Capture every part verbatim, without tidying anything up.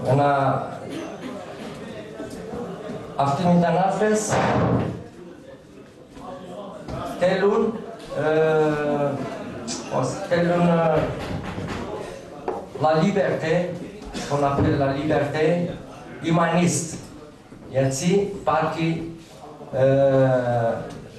να... Αυτοί οι μετανάστες θέλουν, ε, θέλουν ε, la liberté, qu'on appelle la liberté humaniste. Γιατί υπάρχει euh,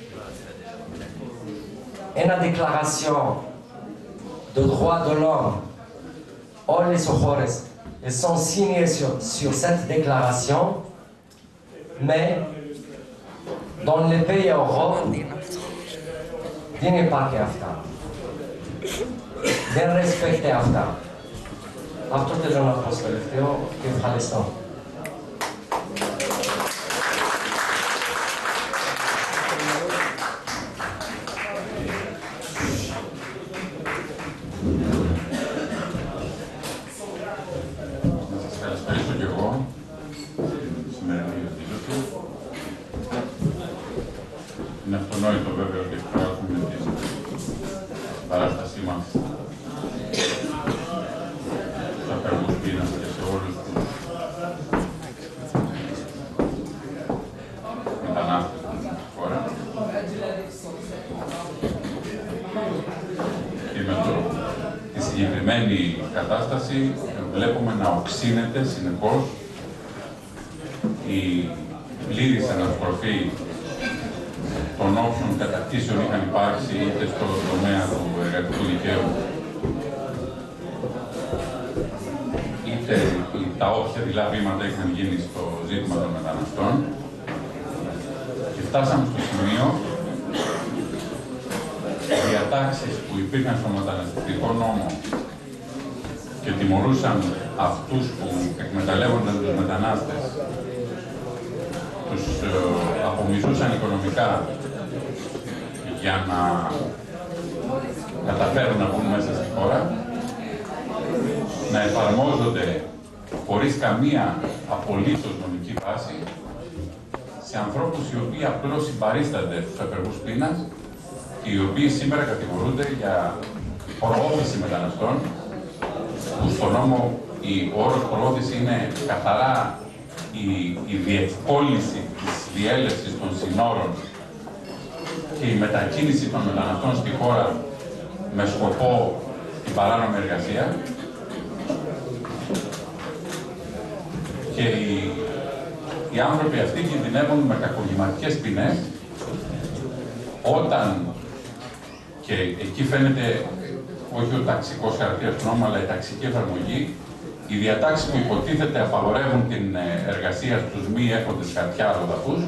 une déclaration de droits de l'homme. Όλες οι χώρες sont signées sur, sur cette déclaration, mais dans les pays Europe, δεν υπάρχει αυτά. Δεν respecte αυτά. Αυτό θέλω να πω στο τελευταίο και ευχαριστώ. Είναι αυτονόητο βέβαια ότι εκφράζουμε την παράστασή μας στους απεργούς πείνας και σε όλους τους μετανάστες στη χώρα. Και με το, τη συγκεκριμένη κατάσταση βλέπουμε να οξύνεται συνεχώς η πλήρης αναστροφή των όποιων κατακτήσεων είχαν υπάρξει είτε στο τομέα του εργατικού δικαίου, είτε τα όποια δειλά βήματα είχαν γίνει στο ζήτημα των μεταναστών. Και φτάσαμε στο σημείο οι διατάξεις που υπήρχαν στο μεταναστευτικό νόμο και τιμωρούσαν αυτούς που εκμεταλλεύονταν τους μετανάστες, τους ε, απομυζούσαν οικονομικά για να καταφέρουν να μπουν μέσα στη χώρα, να εφαρμόζονται χωρίς καμία απολύτως νομική βάση σε ανθρώπους οι οποίοι απλώς συμπαρίστανται στους απεργούς πείνας και οι οποίοι σήμερα κατηγορούνται για προώθηση μεταναστών, που στον νόμο ο όρος προώθηση είναι καθαρά η, η διευκόλυνση της διέλευσης των συνόρων και η μετακίνηση των μεταναστών στη χώρα με σκοπό την παράνομη εργασία. Και οι, οι άνθρωποι αυτοί κινδυνεύουν με κακουργηματικές ποινές όταν, και εκεί φαίνεται όχι ο ταξικός χαρακτήρας του νόμου, αλλά η ταξική εφαρμογή, οι διατάξεις που υποτίθεται απαγορεύουν την εργασία στους μη έχοντες χαρτιά αλλοδαπούς,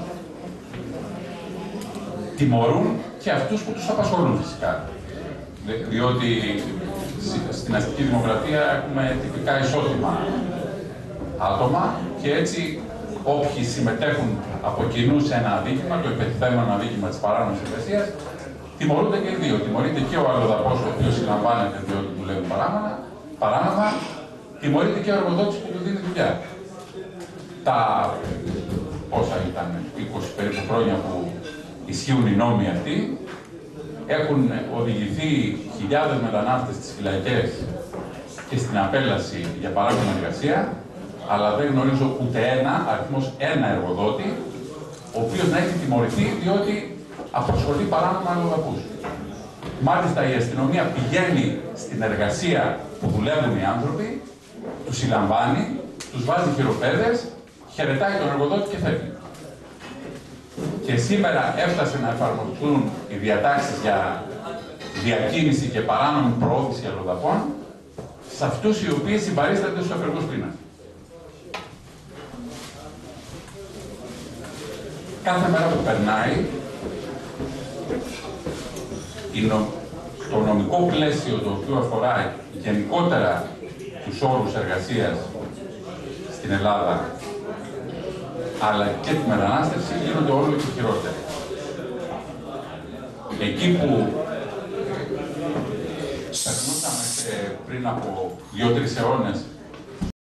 τιμωρούν και αυτούς που τους απασχολούν φυσικά. Διότι στην αστική δημοκρατία έχουμε τυπικά ισότιμα άτομα και έτσι όποιοι συμμετέχουν από κοινού σε ένα αδίκημα, το υπετιθέμενο αδίκημα της παράνομης εργασίας, τιμωρούνται και οι δύο. Τιμωρείται και ο αλλοδαπός ο οποίος συλλαμβάνεται διότι δουλεύει παράνομα, τιμωρείται και ο εργοδότης που του δίνει δουλειά. Τα πόσα ήταν, είκοσι περίπου χρόνια που ισχύουν οι νόμοι αυτοί, έχουν οδηγηθεί χιλιάδες μετανάστες στις φυλακές και στην απέλαση για παράνομη εργασία, αλλά δεν γνωρίζω ούτε ένα, αριθμός ένα εργοδότη, ο οποίος να έχει τιμωρηθεί διότι απασχολεί παράνομα αλλοδαπούς. Μάλιστα η αστυνομία πηγαίνει στην εργασία που δουλεύουν οι άνθρωποι, τους συλλαμβάνει, τους βάζει χειροπέδες, χαιρετάει τον εργοδότη και φεύγει. Και σήμερα έφτασε να εφαρμοστούν οι διατάξεις για διακίνηση και παράνομη προώθηση αλλοδαπών σε αυτούς οι οποίοι συμπαρίστανται στους απεργούς πείνας. Κάθε μέρα που περνάει, το νομικό πλαίσιο το οποίο αφορά γενικότερα τους όρους εργασίας στην Ελλάδα, αλλά και τη μετανάστευση, γίνονται όλο και χειρότερα. Εκεί που περνούσαμε πριν από δύο-τρεις αιώνες